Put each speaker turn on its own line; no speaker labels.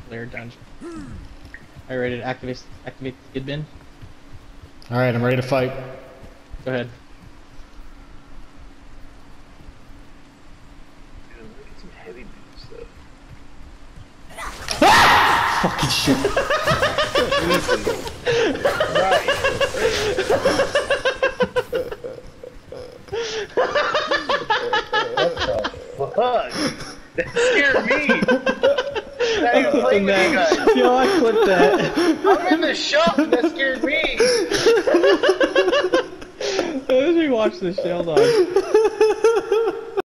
Flayer done. Are you ready to activate the skid bin?
Alright, I'm ready to fight.
Go ahead.
Dude, look at some heavy dudes though.
Fucking shit.
Right. What the fuck? That scared me. Not even playing with you guys.
Yo, I clipped that.
I'm in the shop and that scared me.
As we watch the shell dog.